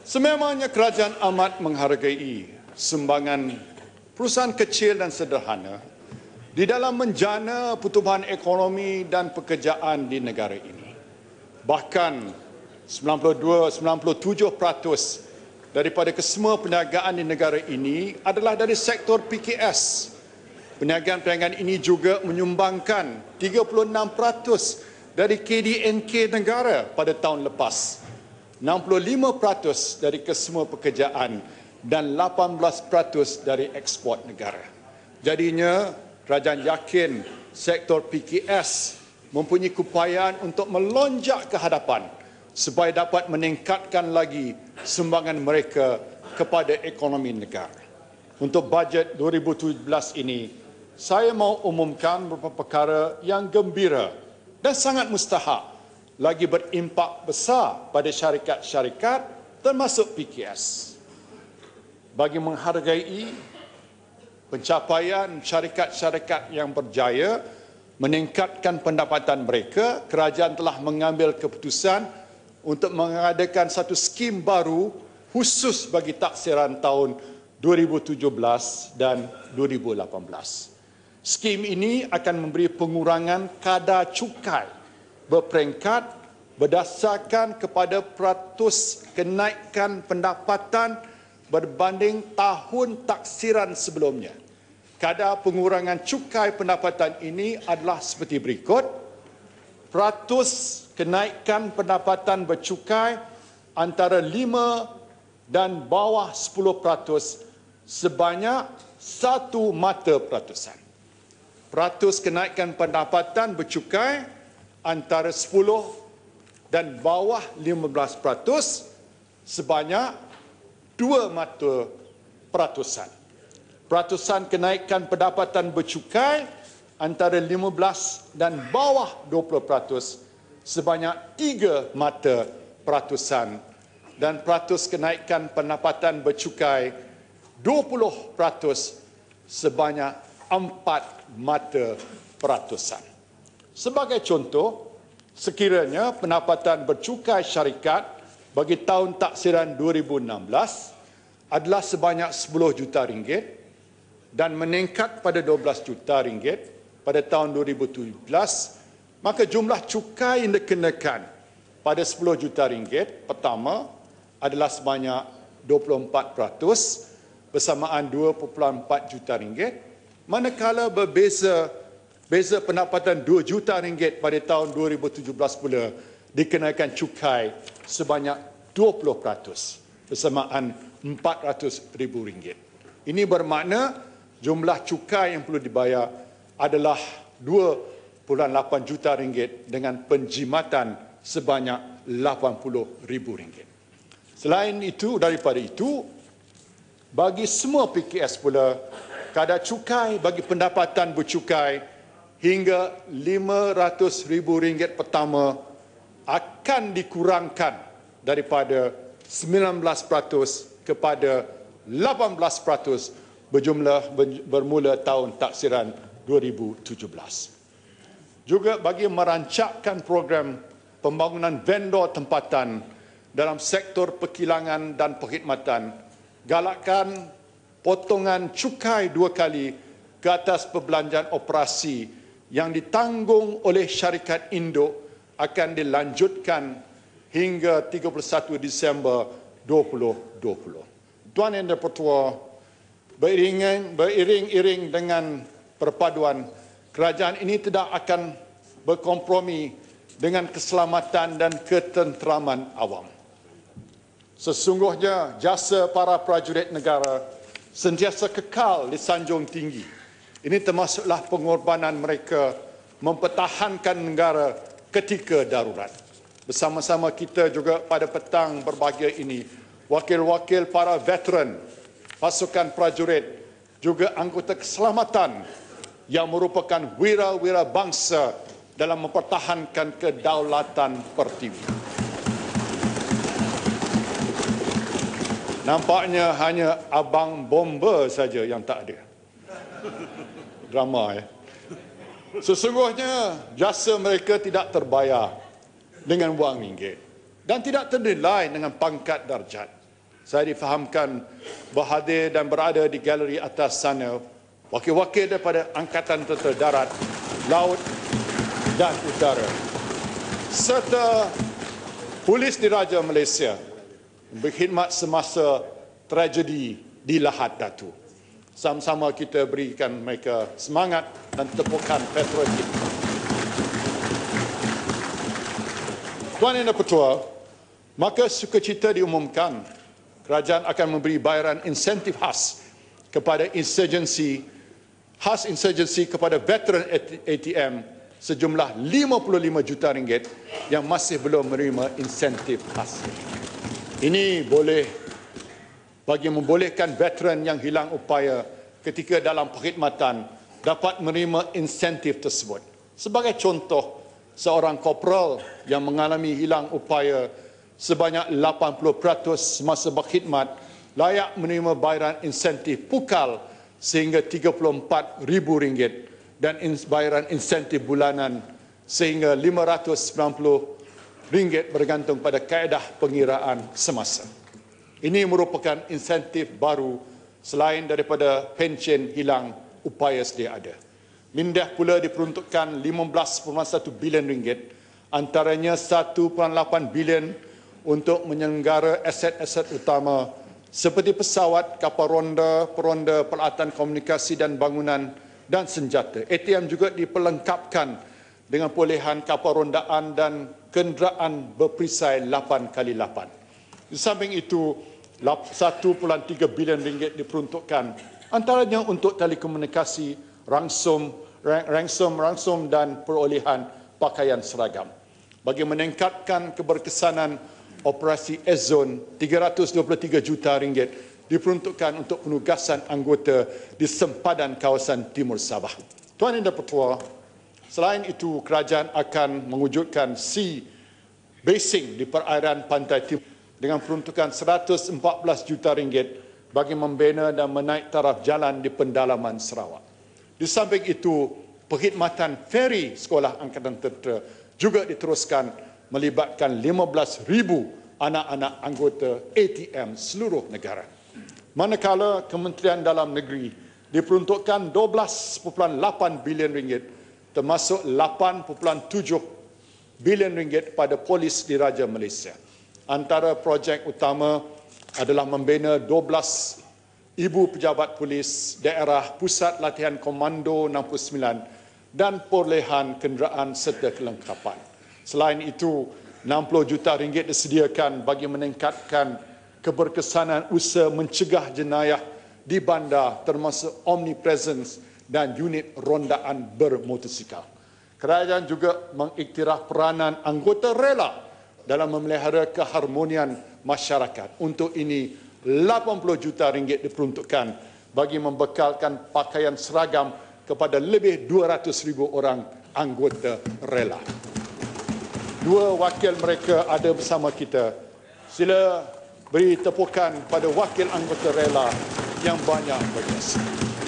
Sememangnya kerajaan amat menghargai sumbangan perusahaan kecil dan sederhana di dalam menjana pertumbuhan ekonomi dan pekerjaan di negara ini. Bahkan 97% daripada kesemua perniagaan di negara ini adalah dari sektor PKS. Perniagaan-perniagaan ini juga menyumbangkan 36% dari KDNK negara pada tahun lepas, 65% dari kesemua pekerjaan dan 18% dari ekspor negara. Jadinya, kerajaan yakin sektor PKS mempunyai keupayaan untuk melonjak ke hadapan supaya dapat meningkatkan lagi sumbangan mereka kepada ekonomi negara. Untuk bajet 2017 ini, saya mau umumkan beberapa perkara yang gembira dan sangat mustahak lagi berimpak besar pada syarikat-syarikat termasuk PKS. Bagi menghargai pencapaian syarikat-syarikat yang berjaya meningkatkan pendapatan mereka, kerajaan telah mengambil keputusan untuk mengadakan satu skim baru khusus bagi taksiran tahun 2017 dan 2018. Skim ini akan memberi pengurangan kadar cukai berperingkat berdasarkan kepada peratus kenaikan pendapatan berbanding tahun taksiran sebelumnya. Kadar pengurangan cukai pendapatan ini adalah seperti berikut. Peratus kenaikan pendapatan bercukai antara 5 dan bawah 10% sebanyak 1 mata peratusan. Peratus kenaikan pendapatan bercukai antara 10 dan bawah 15% sebanyak 2 mata peratusan. Peratusan kenaikan pendapatan bercukai antara 15 dan bawah 20% sebanyak 3 mata peratusan dan peratus kenaikan pendapatan bercukai 20% sebanyak 4 mata peratusan. Sebagai contoh, sekiranya pendapatan bercukai syarikat bagi tahun taksiran 2016 adalah sebanyak 10 juta ringgit dan meningkat pada 12 juta ringgit pada tahun 2017, maka jumlah cukai yang dikenakan pada 10 juta ringgit pertama adalah sebanyak 24% bersamaan 2.4 juta ringgit, manakala berbeza pendapatan 2 juta ringgit pada tahun 2017 pula dikenakan cukai sebanyak 20% bersamaan 400,000 ringgit. Ini bermakna jumlah cukai yang perlu dibayar adalah 2.8 juta ringgit dengan penjimatan sebanyak 80,000 ringgit. Selain itu, daripada itu, bagi semua PKS pula, kadar cukai bagi pendapatan bercukai hingga 500,000 ringgit pertama akan dikurangkan daripada 19% kepada 18% bermula tahun taksiran 2017. Juga bagi merancangkan program pembangunan vendor tempatan dalam sektor perkilangan dan perkhidmatan, galakkan potongan cukai 2 kali ke atas perbelanjaan operasi yang ditanggung oleh syarikat induk akan dilanjutkan hingga 31 Disember 2020. Tuan Yang Dipertua, beriring-iring dengan perpaduan, kerajaan ini tidak akan berkompromi dengan keselamatan dan ketenteraman awam. Sesungguhnya jasa para prajurit negara sentiasa kekal disanjung tinggi. Ini termasuklah pengorbanan mereka mempertahankan negara ketika darurat. Bersama-sama kita juga pada petang berbahagia ini, wakil-wakil para veteran, pasukan prajurit, juga anggota keselamatan yang merupakan wira-wira bangsa dalam mempertahankan kedaulatan pertiwi. Nampaknya hanya abang bomba saja yang tak ada. Drama ya. Sesungguhnya jasa mereka tidak terbayar dengan wang ringgit dan tidak ternilai dengan pangkat darjat. saya difahamkan berhadir dan berada di galeri atas sana wakil-wakil daripada Angkatan Tentera Darat, Laut dan Udara, serta Polis Diraja Malaysia berkhidmat semasa tragedi di Lahad Datu. Sama-sama kita berikan mereka semangat dan tepukan patriotik. Tuan Yang Di-Pertua, maka sukacita diumumkan kerajaan akan memberi bayaran insentif khas kepada insurgensi kepada veteran ATM sejumlah 55 juta ringgit yang masih belum menerima insentif khas. Ini boleh bagi membolehkan veteran yang hilang upaya ketika dalam perkhidmatan dapat menerima insentif tersebut. Sebagai contoh, seorang korporal yang mengalami hilang upaya sebanyak 80% semasa berkhidmat layak menerima bayaran insentif pukal sehingga RM34,000 dan bayaran insentif bulanan sehingga RM590 bergantung pada kaedah pengiraan semasa. Ini merupakan insentif baru selain daripada pensyen hilang upaya sedia ada. Mindah pula diperuntukkan RM15.1 bilion, antaranya RM1.8 bilion untuk menyelenggara aset-aset utama seperti pesawat, kapal ronda, peronda, peralatan komunikasi dan bangunan dan senjata. ATM juga diperlengkapkan dengan perolehan kapal rondaan dan kenderaan berperisai 8x8. Di samping itu, RM1.3 bilion diperuntukkan antaranya untuk telekomunikasi, rangsum dan perolehan pakaian seragam. Bagi meningkatkan keberkesanan operasi S-Zone, RM323 juta diperuntukkan untuk penugasan anggota di sempadan kawasan Timur Sabah. Tuan Yang Di-Pertua, selain itu kerajaan akan mewujudkan sea basing di perairan pantai timur dengan peruntukan RM114 juta bagi membina dan menaik taraf jalan di pendalaman Sarawak. Di samping itu, perkhidmatan feri Sekolah Angkatan Tentera juga diteruskan melibatkan 15,000 anak-anak anggota ATM seluruh negara. Manakala Kementerian Dalam Negeri diperuntukkan RM12.8 bilion termasuk RM8.7 bilion pada Polis Diraja Malaysia. Antara projek utama adalah membina 12 ibu pejabat polis daerah Pusat Latihan Komando 69 dan perolehan kenderaan serta kelengkapan. Selain itu, RM60 juta disediakan bagi meningkatkan keberkesanan usaha mencegah jenayah di bandar termasuk omnipresence dan unit rondaan bermotosikal. Kerajaan juga mengiktiraf peranan anggota rela dalam memelihara keharmonian masyarakat. Untuk ini, RM80 juta diperuntukkan bagi membekalkan pakaian seragam kepada lebih 200,000 orang anggota rela. Dua wakil mereka ada bersama kita. Sila beri tepukan pada wakil anggota rela yang banyak berjasa.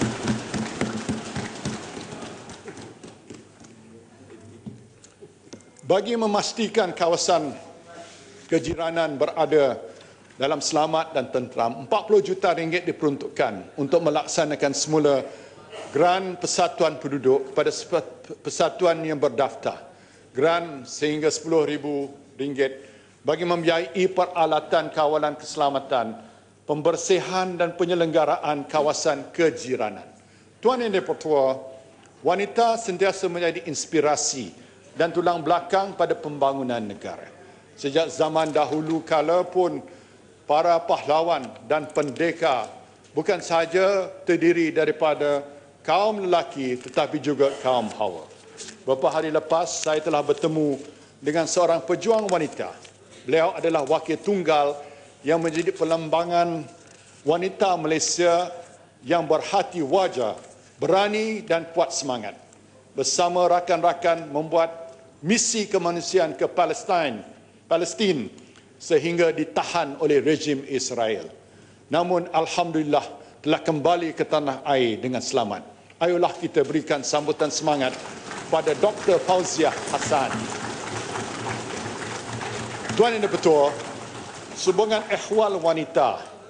Bagi memastikan kawasan kejiranan berada dalam selamat dan tenteram, RM40 juta diperuntukkan untuk melaksanakan semula Geran Persatuan Penduduk kepada persatuan yang berdaftar. Geran sehingga RM10,000 bagi membiayai peralatan kawalan keselamatan, pembersihan dan penyelenggaraan kawasan kejiranan. Tuan Yang Di-Pertua, wanita sentiasa menjadi inspirasi dan tulang belakang pada pembangunan negara. Sejak zaman dahulu kala pun para pahlawan dan pendekar bukan sahaja terdiri daripada kaum lelaki tetapi juga kaum hawa. Beberapa hari lepas saya telah bertemu dengan seorang pejuang wanita. Beliau adalah wakil tunggal yang menjadi perlembangan wanita Malaysia yang berhati wajah, berani dan kuat semangat. Bersama rakan-rakan membuat misi kemanusiaan ke Palestin sehingga ditahan oleh rejim Israel. Namun alhamdulillah telah kembali ke tanah air dengan selamat. Ayolah kita berikan sambutan semangat pada Dr. Fauziah Hassan. Tuan Yang Di-Pertua, sumbangan ehwal wanita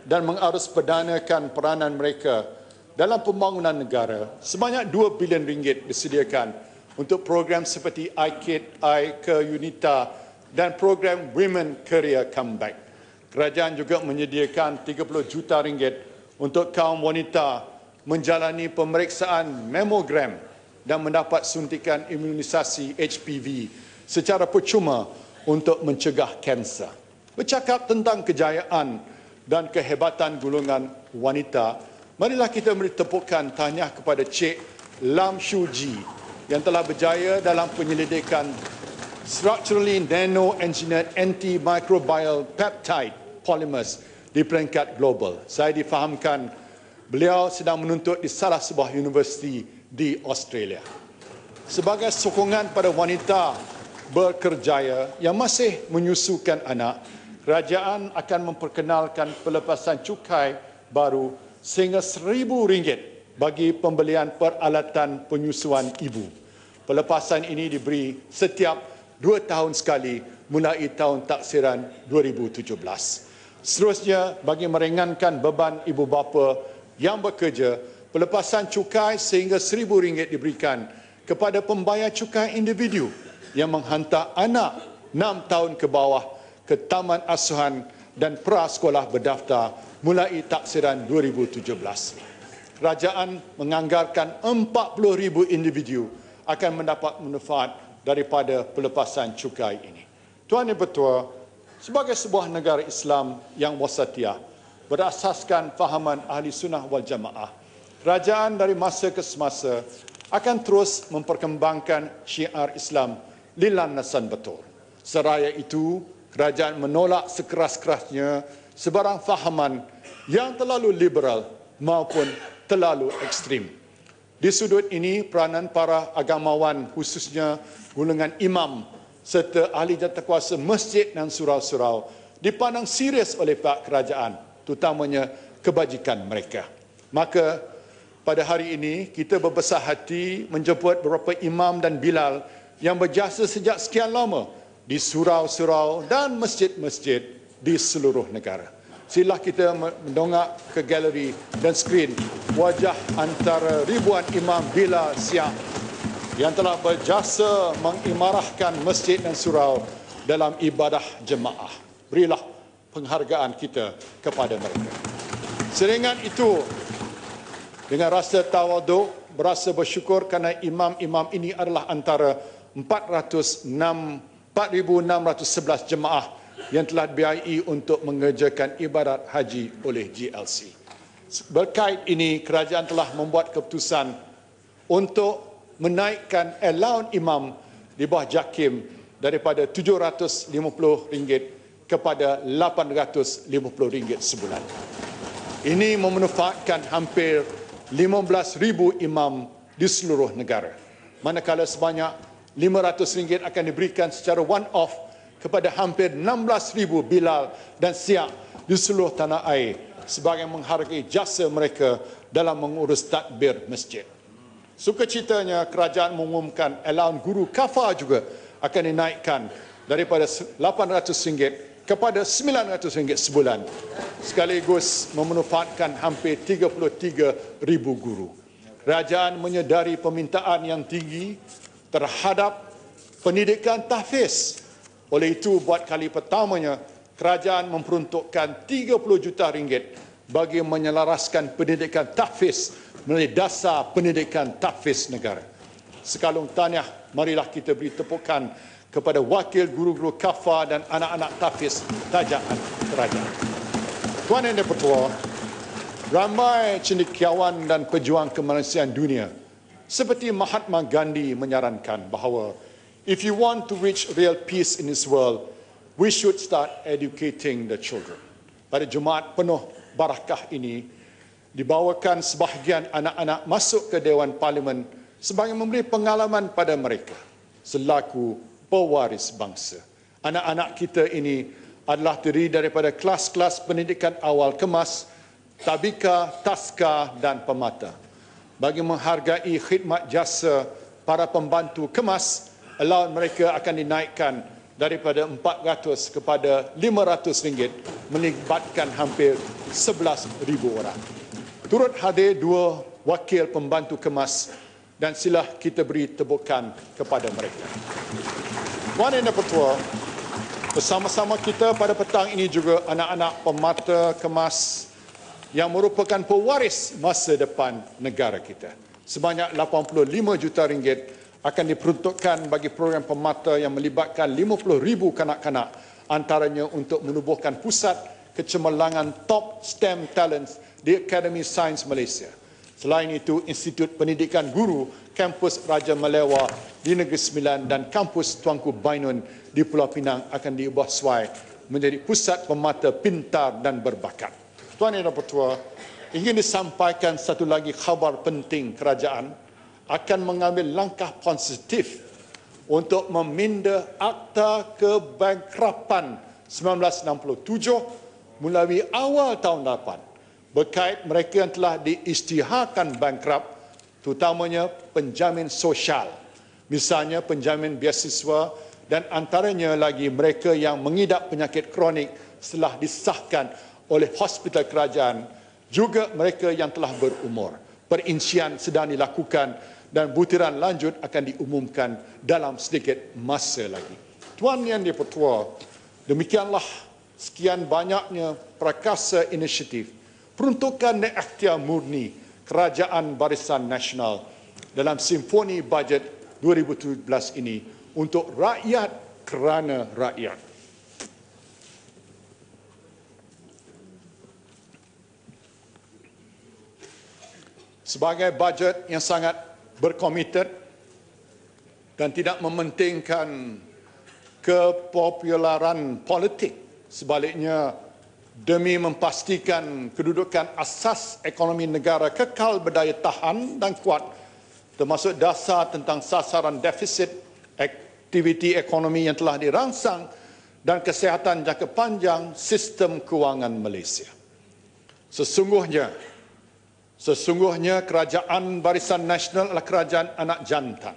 dan mengarus-perdanakan peranan mereka dalam pembangunan negara, sebanyak 2 bilion ringgit disediakan untuk program seperti iKid, iKe-Unita dan program Women Career Comeback. Kerajaan juga menyediakan 30 juta ringgit untuk kaum wanita menjalani pemeriksaan mamogram dan mendapat suntikan imunisasi HPV secara percuma untuk mencegah kanser. Bercakap tentang kejayaan dan kehebatan golongan wanita, marilah kita beri tepukan tahniah kepada Cik Lam Shu Ji yang telah berjaya dalam penyelidikan structurally nano-engineered antimicrobial peptide polymers di peringkat global. Saya difahamkan beliau sedang menuntut di salah sebuah universiti di Australia. Sebagai sokongan pada wanita berkerjaya yang masih menyusukan anak, kerajaan akan memperkenalkan pelepasan cukai baru sehingga RM1,000 bagi pembelian peralatan penyusuan ibu. Pelepasan ini diberi setiap 2 tahun sekali mulai tahun taksiran 2017. Seterusnya, bagi meringankan beban ibu bapa yang bekerja, pelepasan cukai sehingga RM1,000 diberikan kepada pembayar cukai individu yang menghantar anak 6 tahun ke bawah ke taman asuhan dan prasekolah berdaftar mulai taksiran 2017. Kerajaan menganggarkan 40,000 individu akan mendapat manfaat daripada pelepasan cukai ini. Tuan Yang Bertuah, sebagai sebuah negara Islam yang wasatiyah berasaskan fahaman ahli sunnah wal jamaah, kerajaan dari masa ke semasa akan terus memperkembangkan syiar Islam lilan-nasan betul. Seraya itu, kerajaan menolak sekeras-kerasnya sebarang fahaman yang terlalu liberal maupun terlalu ekstrim. Di sudut ini, peranan para agamawan, khususnya golongan imam serta ahli jawatankuasa masjid dan surau-surau dipandang serius oleh pihak kerajaan, terutamanya kebajikan mereka. Maka pada hari ini kita berbesar hati menjemput beberapa imam dan bilal yang berjasa sejak sekian lama di surau-surau dan masjid-masjid di seluruh negara. Silalah kita mendongak ke galeri dan skrin wajah antara ribuan imam bilal siap yang telah berjasa mengimarahkan masjid dan surau dalam ibadah jemaah. Berilah penghargaan kita kepada mereka. Seringan itu, dengan rasa tawaduk, berasa bersyukur kerana imam-imam ini adalah antara 4,611 jemaah yang telah dibiayai untuk mengerjakan ibadat haji oleh GLC. Berkait ini, kerajaan telah membuat keputusan untuk menaikkan allowance imam di bawah JAKIM daripada RM750 kepada RM850 sebulan. Ini memanfaatkan hampir 15,000 imam di seluruh negara. Manakala sebanyak RM500 akan diberikan secara one-off kepada hampir 16,000 bilal dan siap di seluruh tanah air sebagai menghargai jasa mereka dalam mengurus tadbir masjid. Sukacitanya, kerajaan mengumumkan allowance guru kafar juga akan dinaikkan daripada RM800 kepada RM900 sebulan, sekaligus memanfaatkan hampir 33,000 guru. Kerajaan menyedari permintaan yang tinggi terhadap pendidikan tahfiz. Oleh itu, buat kali pertamanya, kerajaan memperuntukkan RM30 juta bagi menyelaraskan pendidikan tahfiz melalui dasar pendidikan tahfiz negara. Sekalung tahniah, marilah kita beri tepukan kepada wakil guru-guru kafar dan anak-anak tahfiz tajaan kerajaan. Tuan Yang Bertuah, ramai cendekiawan dan pejuang kemanusiaan dunia seperti Mahatma Gandhi menyarankan bahawa if you want to reach real peace in this world, we should start educating the children. Pada Jumaat penuh barakah ini, dibawakan sebahagian anak-anak masuk ke Dewan Parlimen sebagai memberi pengalaman pada mereka selaku pewaris bangsa. Anak-anak kita ini adalah terdiri daripada kelas-kelas pendidikan awal kemas, tabika, taska dan pemata. Bagi menghargai khidmat jasa para pembantu kemas, allowance mereka akan dinaikkan daripada 400 kepada 500 ringgit, melibatkan hampir 11,000 orang. Turut hadir 2 wakil pembantu kemas dan sila kita beri tepukan kepada mereka. Tuan Yang Dipertua, bersama-sama kita pada petang ini juga anak-anak pemata kemas yang merupakan pewaris masa depan negara kita. Sebanyak 85 juta ringgit akan diperuntukkan bagi program pemata yang melibatkan 50,000 kanak-kanak, antaranya untuk menubuhkan pusat kecemerlangan top STEM talents di Akademi Sains Malaysia. Selain itu, Institut Pendidikan Guru Kampus Raja Malewa di Negeri Sembilan dan Kampus Tuanku Bainun di Pulau Pinang akan diubah suai menjadi pusat pemata pintar dan berbakat. Tuan Yang Dipertua, ingin disampaikan satu lagi khabar penting. Kerajaan akan mengambil langkah positif untuk meminda Akta Kebangkrapan 1967 melalui awal tahun 8 berkait mereka yang telah diisytiharkan bankrupt, terutamanya penjamin sosial, misalnya penjamin beasiswa, dan antaranya lagi mereka yang mengidap penyakit kronik setelah disahkan oleh hospital kerajaan, juga mereka yang telah berumur. Perincian sedang dilakukan dan butiran lanjut akan diumumkan dalam sedikit masa lagi. Tuan Yang Dipertua, demikianlah sekian banyaknya prakasa inisiatif peruntukan dan ikhtiar murni Kerajaan Barisan Nasional dalam Simfoni Bajet 2017 ini untuk rakyat kerana rakyat. Sebagai bajet yang sangat berkomited dan tidak mementingkan kepopularan politik, sebaliknya demi memastikan kedudukan asas ekonomi negara kekal berdaya tahan dan kuat, termasuk dasar tentang sasaran defisit, aktiviti ekonomi yang telah dirangsang dan kesihatan jangka panjang sistem kewangan Malaysia. Sesungguhnya Kerajaan Barisan Nasional adalah kerajaan anak jantan.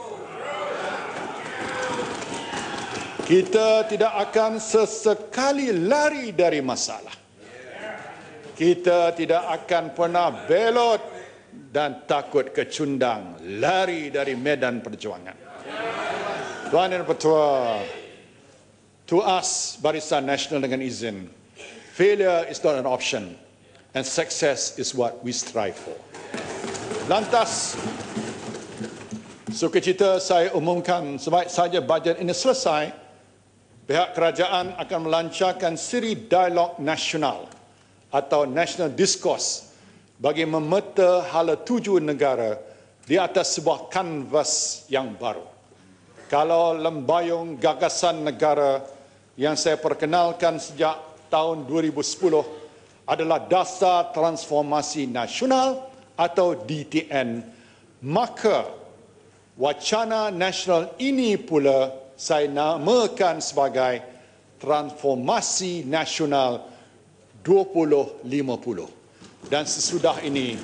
Kita tidak akan sesekali lari dari masalah. Kita tidak akan pernah belot dan takut kecundang, lari dari medan perjuangan. Tuan Yang Dipertua, to us Barisan Nasional dengan izin, failure is not an option and success is what we strive for. Lantas, sukacita saya umumkan sebaik saja bajet ini selesai, pihak kerajaan akan melancarkan siri dialog nasional atau national discourse bagi memeta hala tuju negara di atas sebuah kanvas yang baru. Kalau lembayung gagasan negara yang saya perkenalkan sejak tahun 2010 adalah Dasar Transformasi Nasional atau DTN, maka wacana nasional ini pula saya namakan sebagai Transformasi Nasional 2050 dan sesudah ini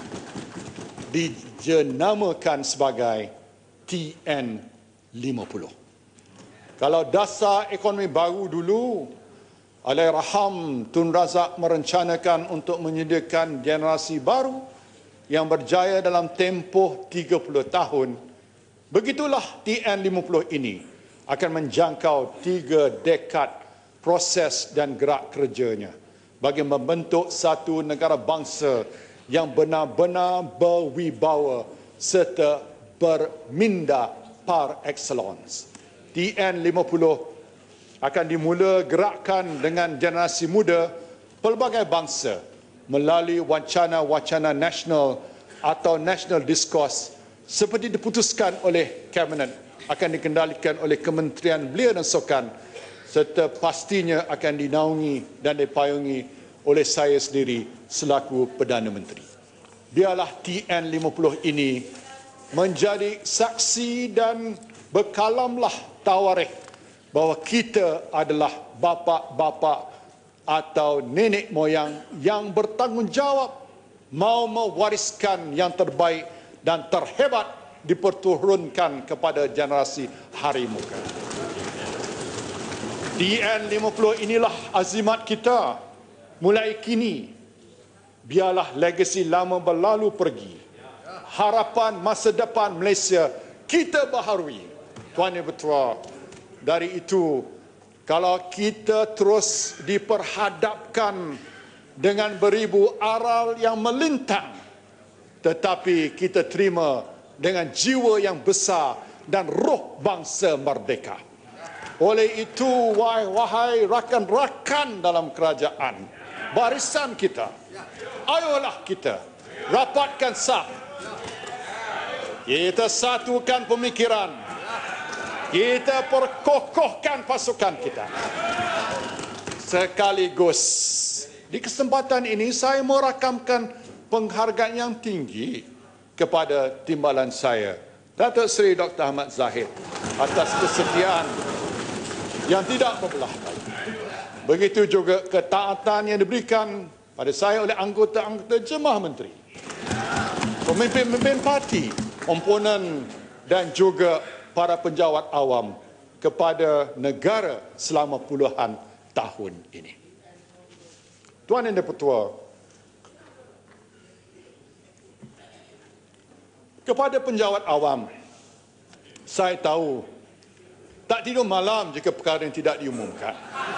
dijenamakan sebagai TN50. Kalau dasar ekonomi baru dulu, Allahyarham Tun Razak merencanakan untuk menyediakan generasi baru yang berjaya dalam tempoh 30 tahun. Begitulah TN50 ini akan menjangkau 3 dekad proses dan gerak kerjanya bagi membentuk satu negara bangsa yang benar-benar berwibawa serta berminda par excellence. TN50 akan dimula gerakkan dengan generasi muda pelbagai bangsa melalui wacana-wacana nasional atau national discourse seperti diputuskan oleh Kabinet, akan dikendalikan oleh Kementerian Belia dan Sukan serta pastinya akan dinaungi dan dipayungi oleh saya sendiri selaku Perdana Menteri. Biarlah TN50 ini menjadi saksi dan berkalamlah tawarikh bahawa kita adalah bapa-bapa atau nenek moyang yang bertanggungjawab mau mewariskan yang terbaik dan terhebat diperturunkan kepada generasi hari muka. DN50 inilah azimat kita. Mulai kini, biarlah legasi lama berlalu pergi. Harapan masa depan Malaysia kita baharui. Tuan Yang Bertuah, dari itu, kalau kita terus diperhadapkan dengan beribu aral yang melintang, tetapi kita terima dengan jiwa yang besar dan roh bangsa merdeka. Oleh itu, wahai rakan-rakan dalam kerajaan, barisan kita, ayolah kita rapatkan saf. Kita satukan pemikiran. Kita perkokohkan pasukan kita. Sekaligus, di kesempatan ini saya merakamkan penghargaan yang tinggi kepada timbalan saya, Datuk Seri Dr. Ahmad Zahid, atas kesetiaan yang tidak berbelah bagi. Begitu juga ketaatan yang diberikan pada saya oleh anggota-anggota Jemaah Menteri, pemimpin-pemimpin parti, komponen dan juga para penjawat awam kepada negara selama puluhan tahun ini. Tuan Yang Bertuah, kepada penjawat awam, saya tahu tak tidur malam jika perkara yang tidak diumumkan.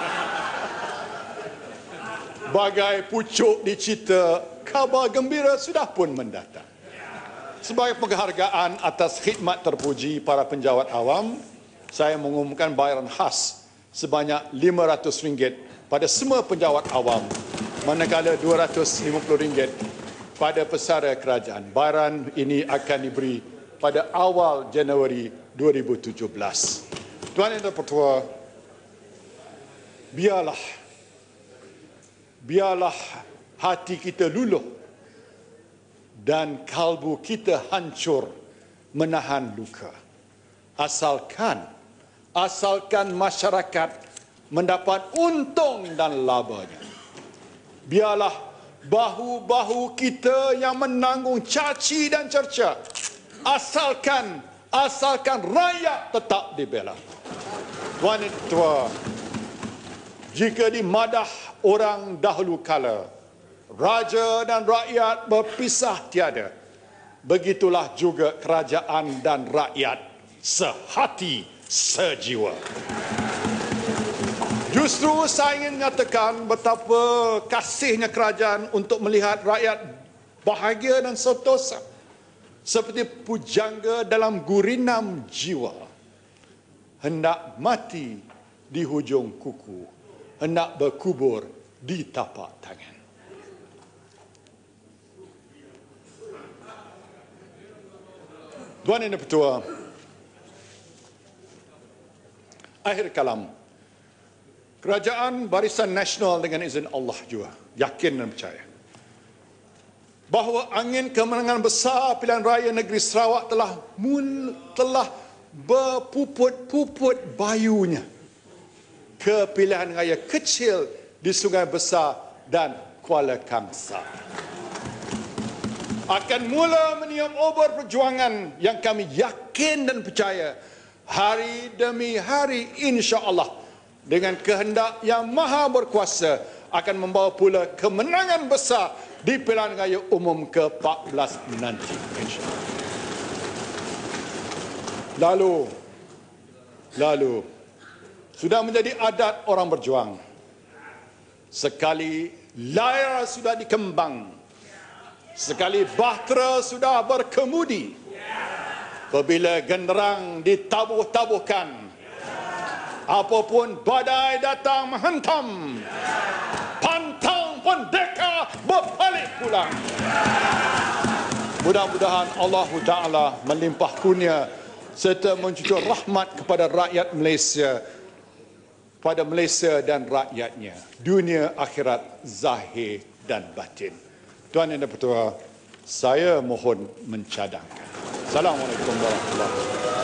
Bagai pucuk dicerita, khabar gembira sudah pun mendatang. Sebagai penghargaan atas khidmat terpuji para penjawat awam, saya mengumumkan bayaran khas sebanyak RM500 pada semua penjawat awam, manakala RM250 pada pesara kerajaan. Bayaran ini akan diberi pada awal Januari 2017. Tuan Yang Bertuah, biarlah hati kita luluh dan kalbu kita hancur menahan luka. Asalkan masyarakat mendapat untung dan labanya. Biarlah bahu-bahu kita yang menanggung caci dan cerca. Asalkan rakyat tetap dibela. Tuan Yang Bertuah, jika dimadah orang dahulu kala, raja dan rakyat berpisah tiada, begitulah juga kerajaan dan rakyat sehati sejiwa. Justru saya ingin mengatakan betapa kasihnya kerajaan untuk melihat rakyat bahagia dan sentosa, seperti pujangga dalam gurinam jiwa, hendak mati di hujung kuku, hendak berkubur di tapak tangan. Tuan Yang Bertuah, akhir kalam, kerajaan Barisan Nasional dengan izin Allah juga yakin dan percaya bahawa angin kemenangan besar pilihan raya negeri Sarawak telah berpuput-puput bayunya ke pilihan raya kecil di Sungai Besar dan Kuala Kangsar. Akan mula meniup obor perjuangan yang kami yakin dan percaya hari demi hari, insya-Allah, dengan kehendak yang maha berkuasa akan membawa pula kemenangan besar di pilihan raya umum ke-14 nanti, insya-Allah. Lalu sudah menjadi adat orang berjuang. Sekali layar sudah dikembang, sekali bahtera sudah berkemudi, apabila genderang ditabuh-tabuhkan, apapun badai datang menghentam, pantang pendeka berbalik pulang. Mudah-mudahan Allah Ta'ala melimpah kurnia serta mencucur rahmat kepada rakyat Malaysia, pada Malaysia dan rakyatnya, dunia akhirat zahir dan batin. Tuan Yang Bertuah, saya mohon mencadangkan. Assalamualaikum warahmatullahi wabarakatuh.